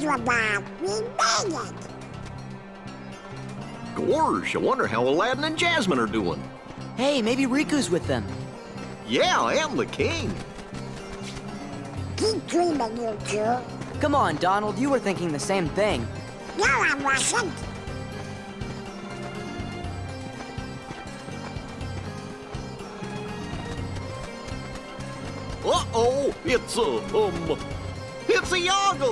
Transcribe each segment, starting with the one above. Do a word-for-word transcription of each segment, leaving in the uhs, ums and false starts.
Agrabah, we made it. Gosh, I wonder how Aladdin and Jasmine are doing. Hey, maybe Riku's with them. Yeah, I am the king. Keep dreaming, you two. Come on, Donald, you were thinking the same thing. No, I wasn't. Uh-oh, it's a, um, it's a Yago.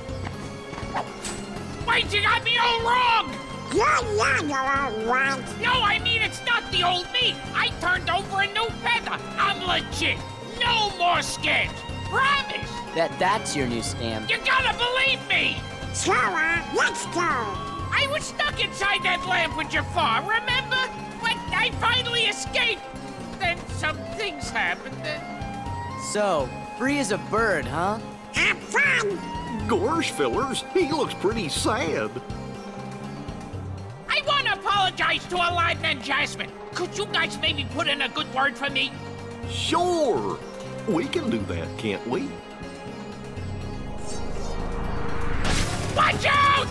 Wait, you got me all wrong! You're young, old one. No, I mean, it's not the old me. I turned over a new feather. I'm legit. No more scams. Promise. That that's your new scam. You gotta believe me. So, uh, let's go. I was stuck inside that lamp with Jafar, remember? When I finally escaped, then some things happened and... So, free as a bird, huh? Have fun. Gosh, fellers, he looks pretty sad. I want to apologize to Aladdin and Jasmine. Could you guys maybe put in a good word for me? Sure, we can do that, can't we? Watch out!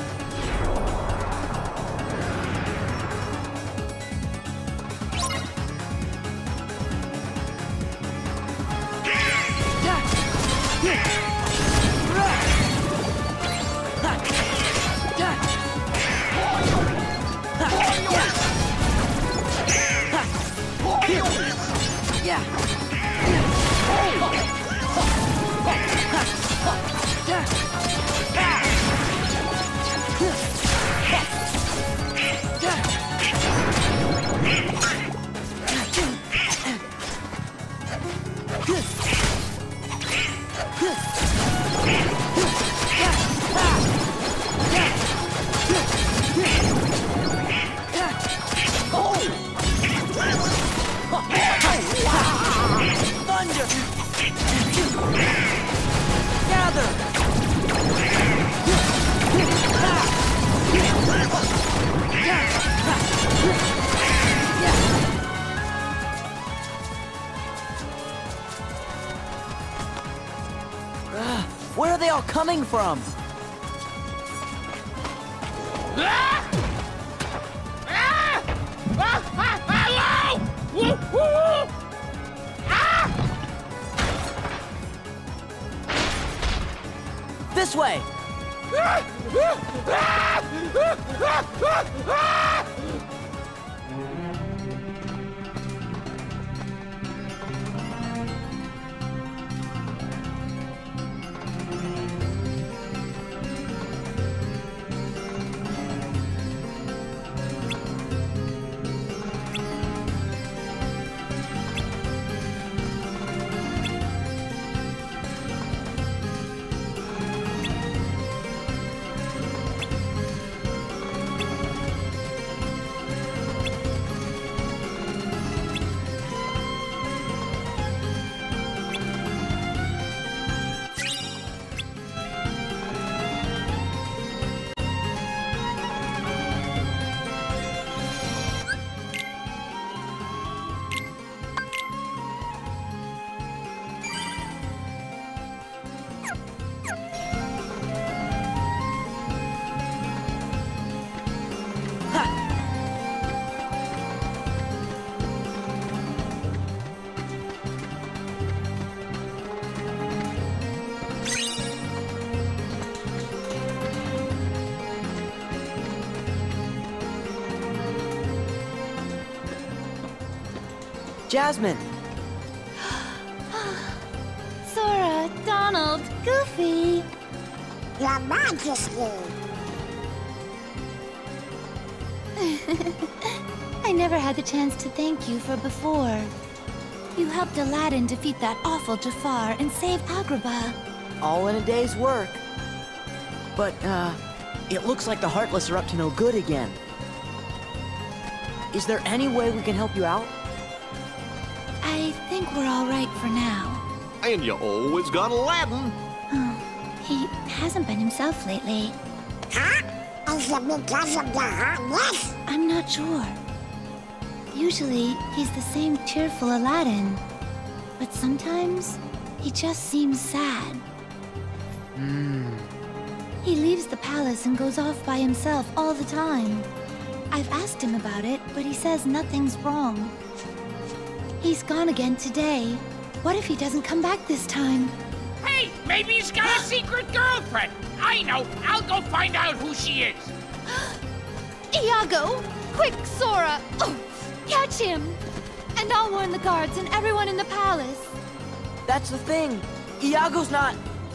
Where are they all coming from? Ah! Ah! Ah! Ah! Hello! Woo! Woo! Ah! This way! Ah! Ah! Ah! Ah! Ah! Jasmine! Sora, Donald, Goofy. Your Majesty. I never had the chance to thank you for before. You helped Aladdin defeat that awful Jafar and save Agrabah. All in a day's work. But, uh, it looks like the Heartless are up to no good again. Is there any way we can help you out? I think we're all right for now. And you always got Aladdin. Oh, he hasn't been himself lately. Huh? Is it because of the hotness? I'm not sure. Usually, he's the same cheerful Aladdin. But sometimes, he just seems sad. Hmm. He leaves the palace and goes off by himself all the time. I've asked him about it, but he says nothing's wrong. He's gone again today. What if he doesn't come back this time? Hey, maybe he's got a secret girlfriend. I know. I'll go find out who she is. Iago! Quick, Sora! Oh, catch him! And I'll warn the guards and everyone in the palace. That's the thing. Iago's not...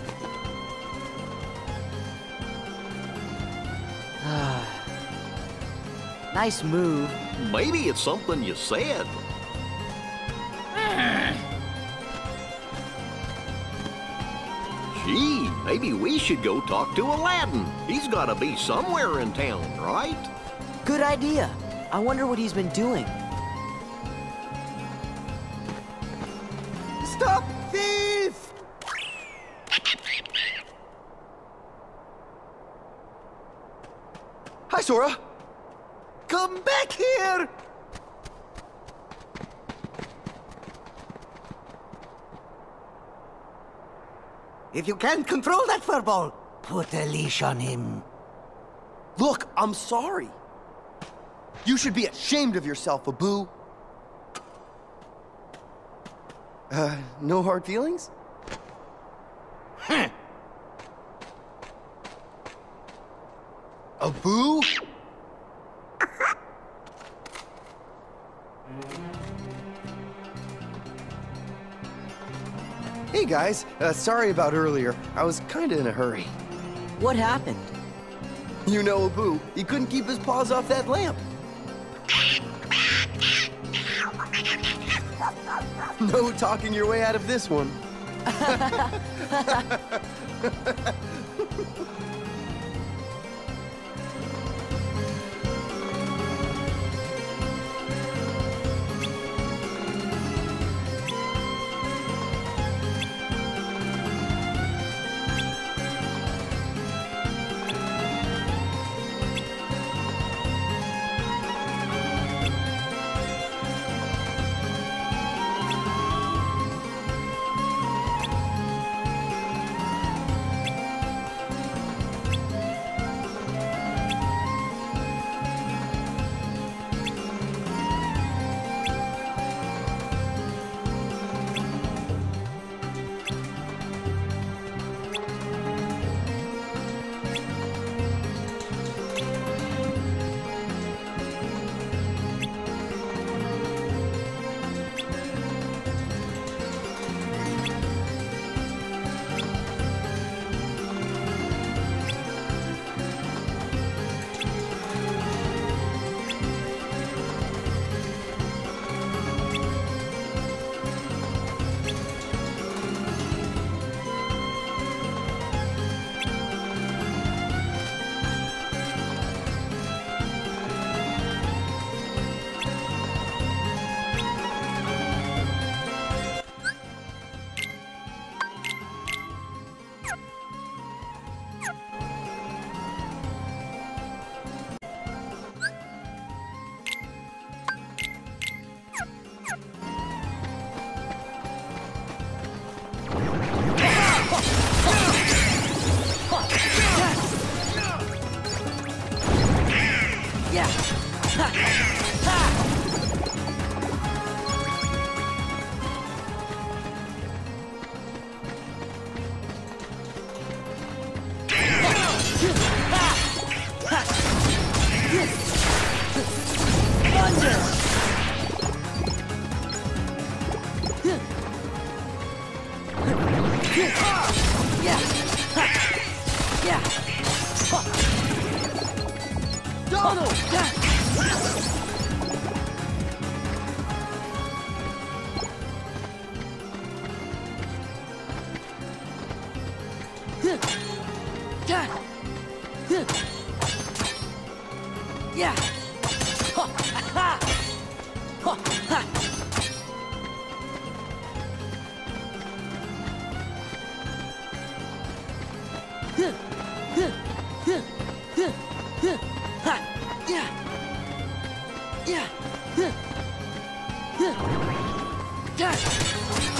Nice move. Maybe it's something you said. Gee, maybe we should go talk to Aladdin. He's gotta be somewhere in town, right? Good idea. I wonder what he's been doing. Stop thief! Hi, Sora. Come back here! If you can't control that furball, put a leash on him. Look, I'm sorry. You should be ashamed of yourself, Abu. Uh, no hard feelings? Huh. Abu? Hey guys, uh, sorry about earlier. I was kinda in a hurry. What happened? You know Abu, he couldn't keep his paws off that lamp. No talking your way out of this one.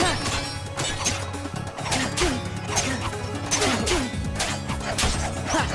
Ha!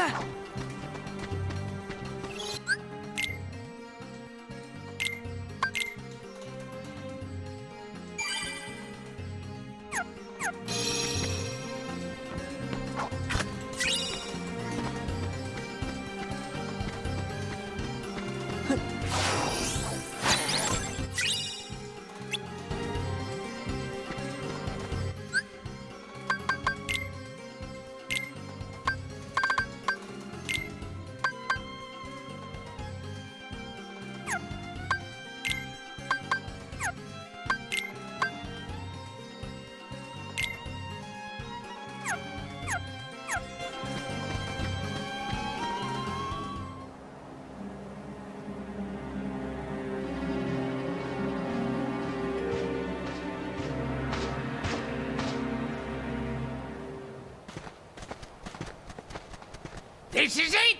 This is it!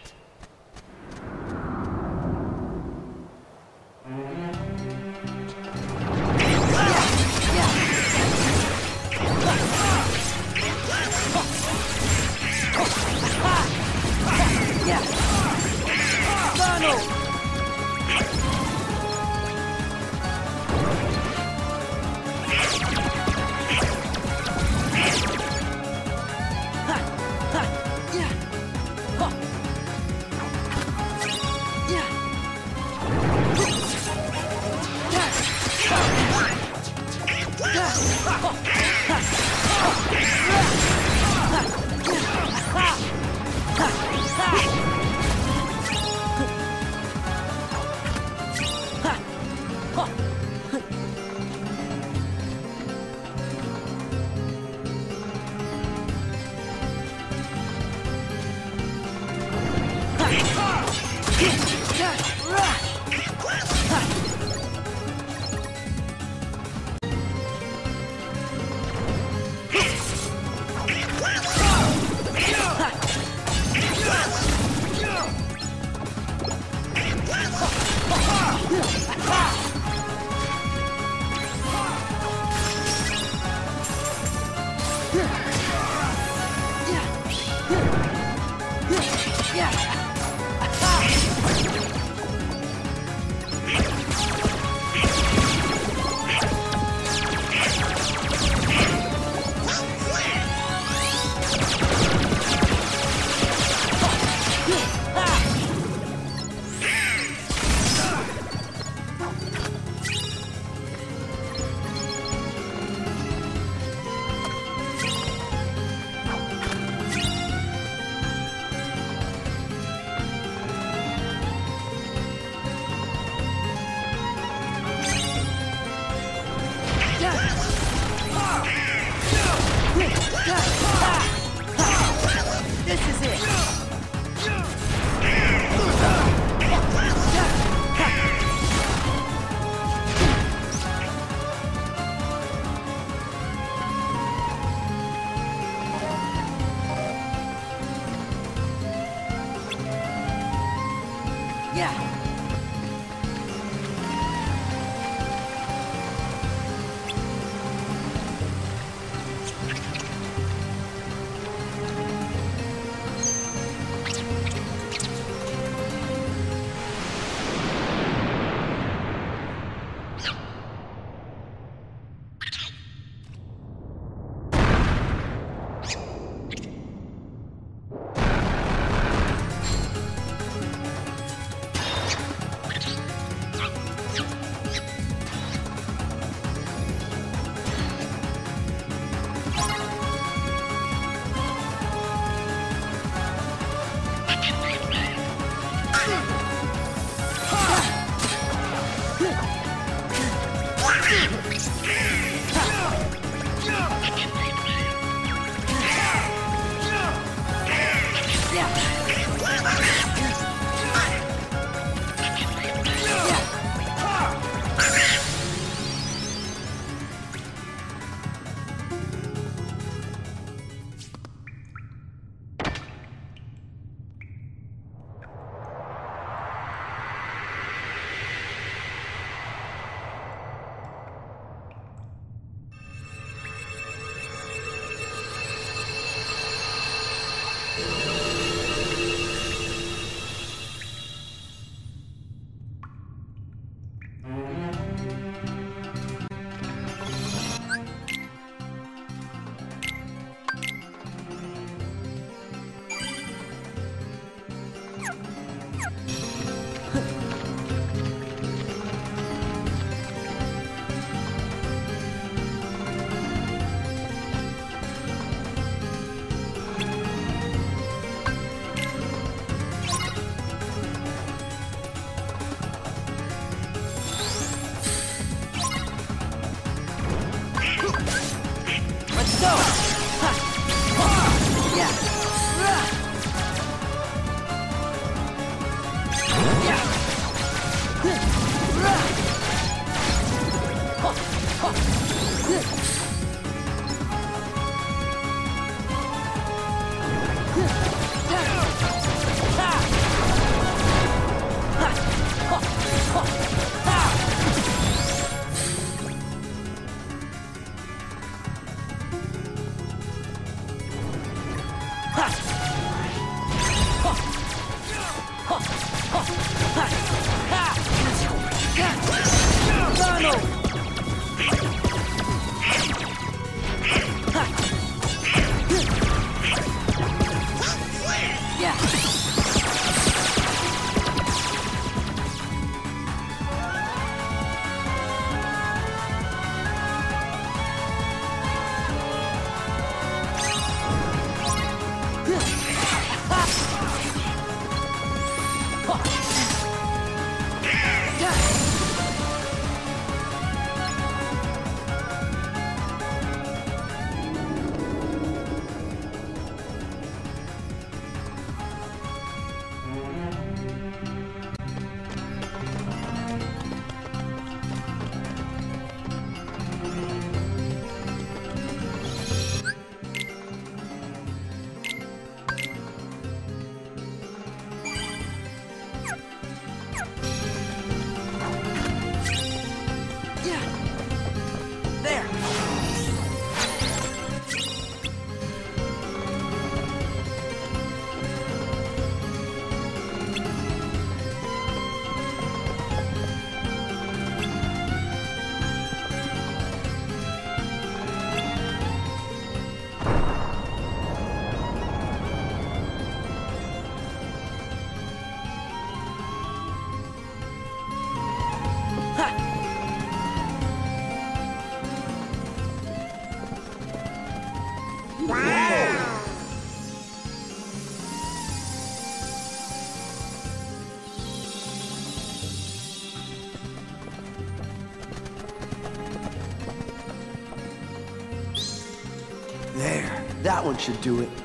There, that one should do it.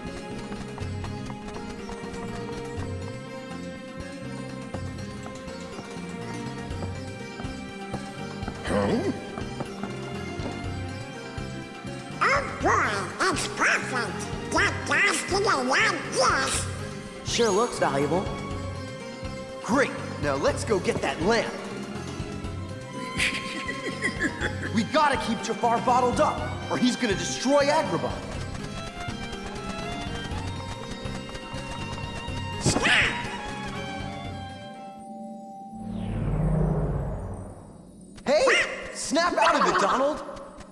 Huh? Oh boy, it's perfect. That lasted a lot, yes. Sure looks valuable. Great, now let's go get that lamp. We gotta keep Jafar bottled up, or he's gonna destroy Agrabah. Hey! Snap out of it, Donald!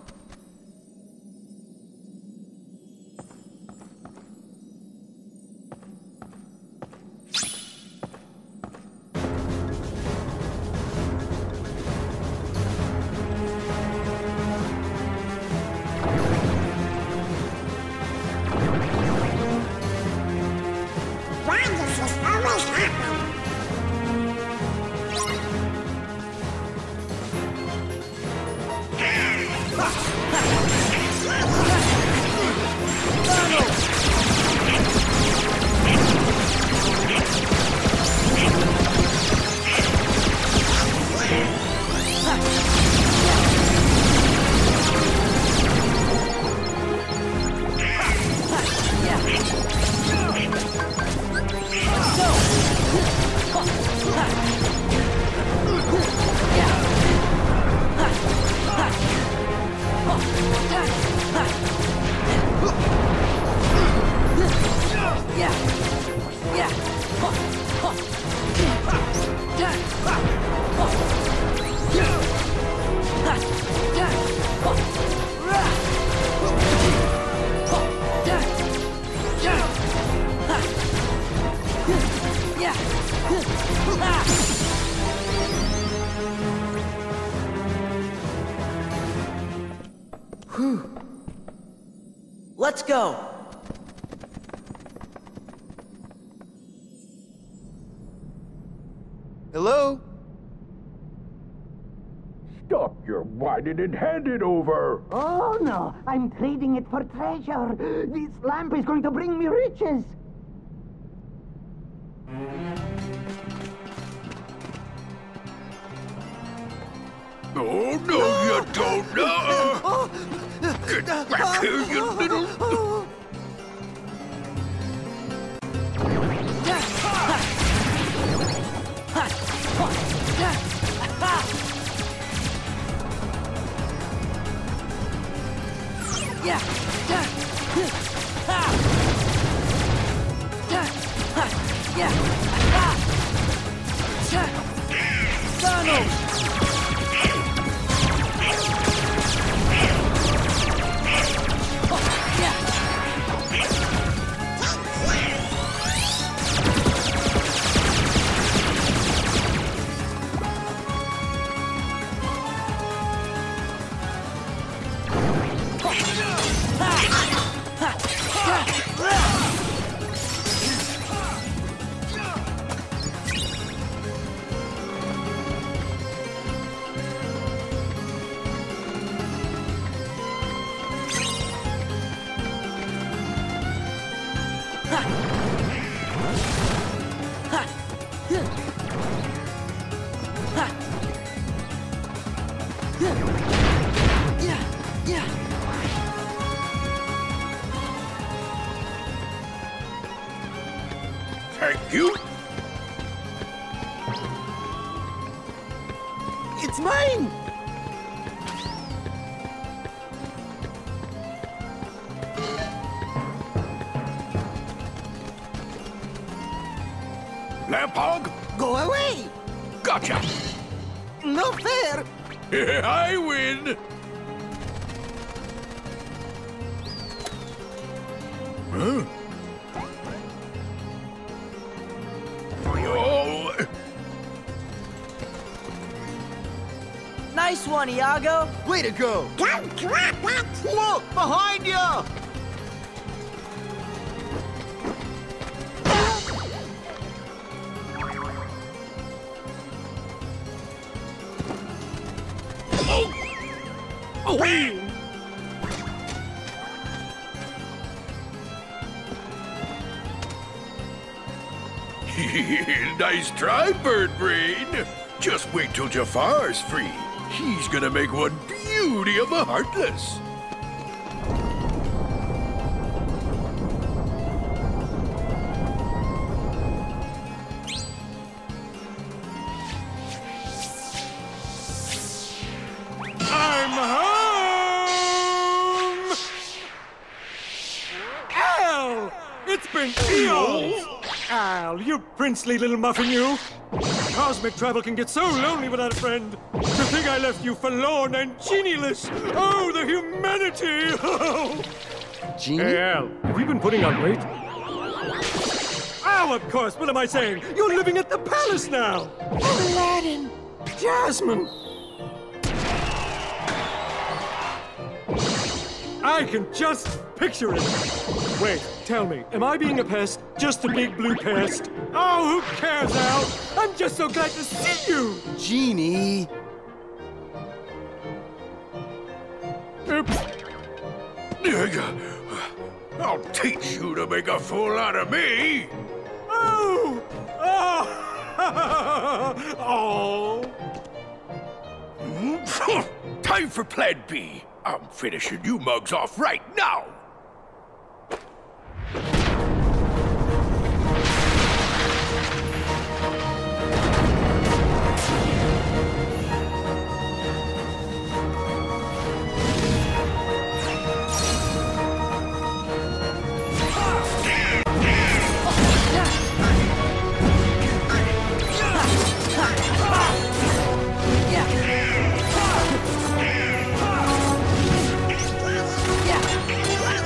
Why does this always happen? Let's go! Hello? Stop your whining and hand it over! Oh, no. I'm trading it for treasure. This lamp is going to bring me riches. Oh, no, you don't know! Get back here, you little... Donald! Thank you. It's mine! Lamp hog? Go away! Gotcha. No fair! I win. Huh? Oh. Nice one, Iago! Way to go! Don't drop it! Look, behind you! Nice try, Bird Brain. Just wait till Jafar's free. He's gonna make one beauty of a Heartless. I'm home! Al! It's been eons! Al, you princely little muffin, you! Cosmic travel can get so lonely without a friend. To think I left you forlorn and genieless! Oh, the humanity! Genie? Hey, Al, have you been putting on weight? Oh, of course, what am I saying? You're living at the palace now! Aladdin! Jasmine! I can just picture it. Wait, tell me, am I being a pest? Just a big blue pest? Oh, who cares, Al? I'm just so glad to see you! Genie! Oops. I'll teach you to make a fool out of me! Oh! Oh! Oh! Time for Plan B. I'm finishing you mugs off right now! Yeah.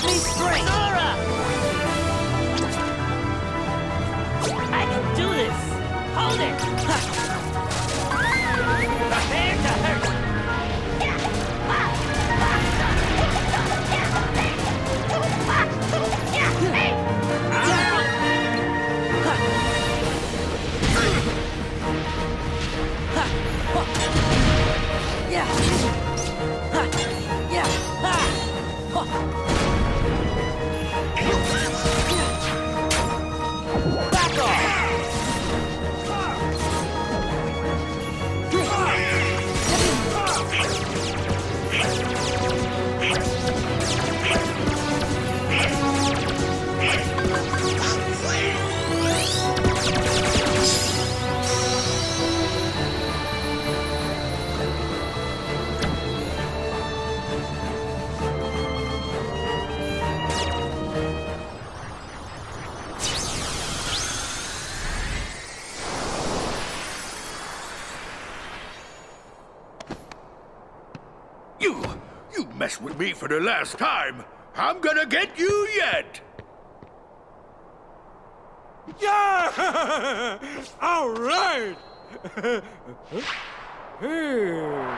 Give me strength! Sora! I can do this! Hold it! Prepare to hurt! Yeah! Ha! Yeah! Ha! Ha! Back off! You, you mess with me for the last time. I'm gonna get you yet. Yeah! All right! Hey.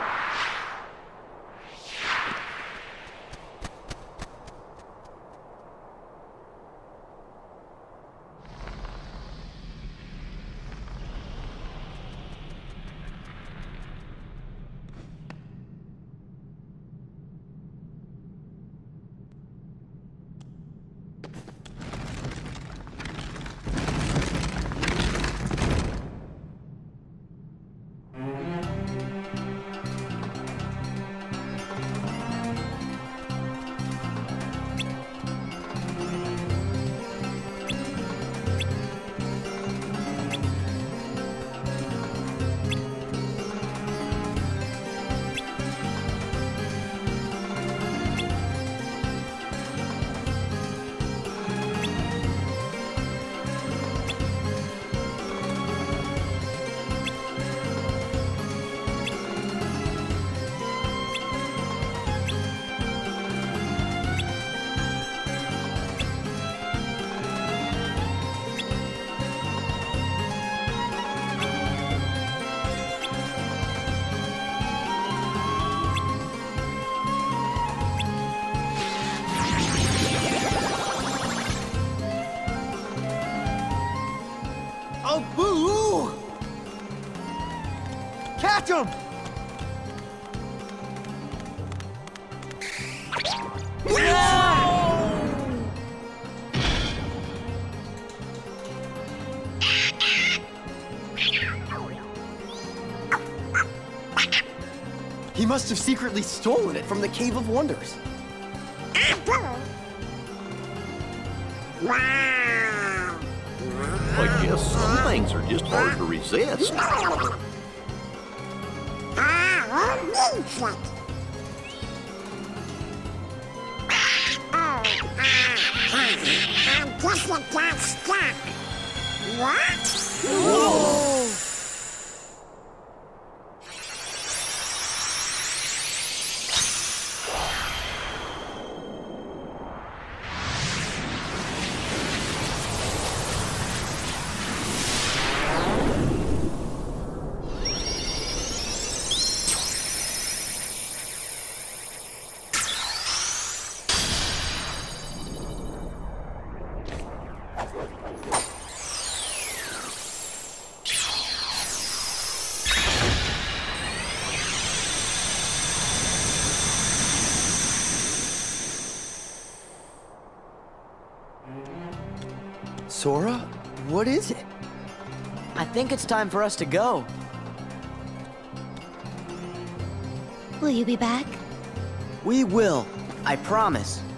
Boo! Catch him! He must have secretly stolen it from the Cave of Wonders. Wow! I guess some things are just hard to resist. Ah, oh, needs it. Oh, ah, ah, I guess it got stuck. What? Whoa! Sora, what is it? I think it's time for us to go. Will you be back? We will. I promise.